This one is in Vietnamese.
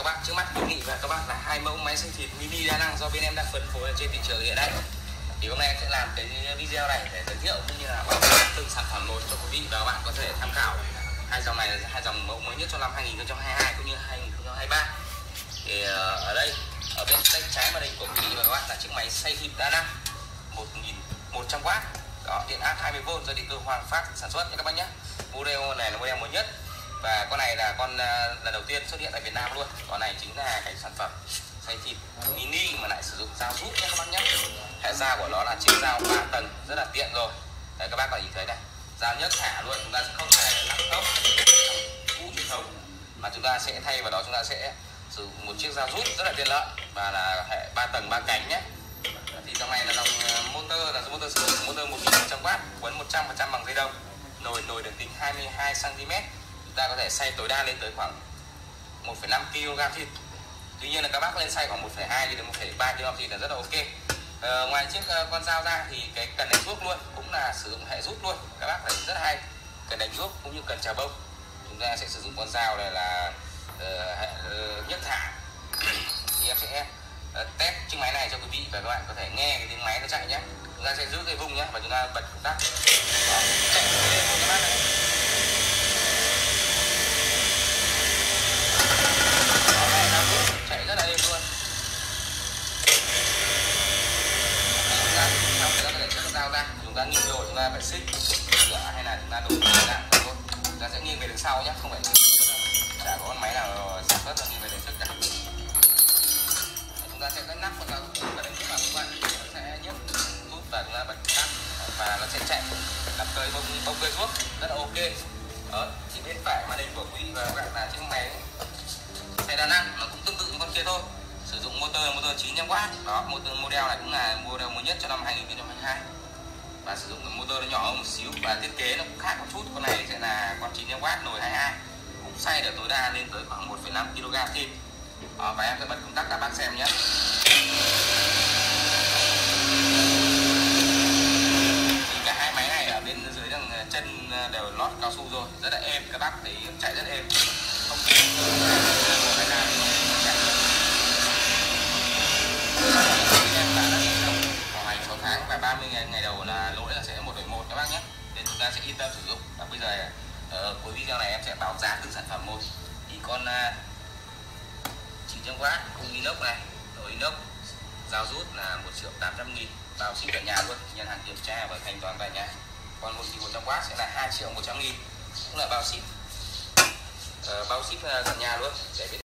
bác, trước mắt quý vị và các bác là hai mẫu máy xay thịt mini đa năng do bên em đang phân phối trên thị trường hiện nay. Thì hôm nay em sẽ làm cái video này để giới thiệu cũng như là từng sản phẩm một cho quý vị và các bạn có thể tham khảo. Hai dòng này là hai dòng mẫu mới nhất cho năm 2022 cũng như 2023. Thì ở đây ở bên tay trái màn hình của quý vị và các bạn là chiếc máy xay thịt đa năng 1100W, đó, điện áp 20V do điện cơ Hoàng Phát sản xuất nha các bác nhé. Model này là model mới nhất và con này là con lần đầu tiên xuất hiện tại Việt Nam luôn. Con này chính là cái sản phẩm xay thịt mini mà lại sử dụng dao rút nha các bác nhé. Hệ dao của nó là chiếc dao 3 tầng rất là tiện rồi. Đấy, các bác có nhìn thấy này, dao nhấc thả luôn, chúng ta sẽ không phải lắp tốc cũ truyền thống mà chúng ta sẽ thay vào đó chúng ta sẽ sử dụng một chiếc dao rút rất là tiện lợi và là hệ 3 tầng 3 cánh nhé. Thì dòng này là dòng motor motor sử dụng motor 1100W, quấn 100% bằng dây đông, nồi được tính 22 cm. Chúng ta có thể xay tối đa lên tới khoảng 1,5 kg thịt. Tuy nhiên là các bác lên xay khoảng 1,2 đến 1,3 kg thịt là rất là ok. Ngoài chiếc con dao ra thì cái cần đánh ruốc luôn cũng là sử dụng hệ rút luôn, các bác thấy rất hay. Cần đánh ruốc cũng như cần trà bông chúng ta sẽ sử dụng con dao này là hệ nhấc thả. Thì em sẽ test chiếc máy này cho quý vị và các bạn có thể nghe cái tiếng máy nó chạy nhé. Chúng ta sẽ giữ cái vùng nhé và chúng ta bật công tắc. Đó, chạy lên các bác này. Đó này, chạy rất là êm luôn. Chúng ta sau đó có thể chất dao ra, chúng ta nghiêng rồi chúng ta phải xích hay là chúng ta đổ ra thôi. Chúng ta sẽ nghiêng về đằng sau nhé, không phải chả có con máy nào sản xuất là nghiêng về đằng trước cả. Chúng ta sẽ đánh nắp và đánh nắp vào các bạn, nó sẽ nhấc rút và chúng ta bật tắt và nó sẽ chạy làm cây bông cây ruốc rất là ok. Đó, thì bên phải màn hình của quý vị và các bạn là chiếc máy xay đa năng, nó cũng tương tự như con kia thôi, sử dụng motor 900W. Đó, model này cũng là model mới nhất cho năm 2022 và sử dụng cái motor nó nhỏ hơn một xíu và thiết kế nó cũng khác một chút. Con này sẽ là con 900W, nồi 22, cũng xay được tối đa lên tới khoảng 1,5 kg thịt. Và em sẽ bật công tắc các bác xem nhé. Thì cả hai máy này ở bên dưới đằng chân đều lót cao su rồi, rất là êm, các bác thấy chạy rất êm, không chạy em bán là vào ngày 6 tháng và 30 ngày đầu là lỗi là sẽ 1,1 các bác nhé, nên chúng ta sẽ yên tâm sử dụng. Và bây giờ ở cuối video này em sẽ báo giá từng sản phẩm một. Thì con 900W khung inox này, nồi inox dao rút là 1.800.000, bao ship tận nhà luôn, nhận hàng kiểm tra và thanh toán tại nhà. Còn 1.100W sẽ là 2.100.000, cũng là bao ship tận nhà luôn. Để biết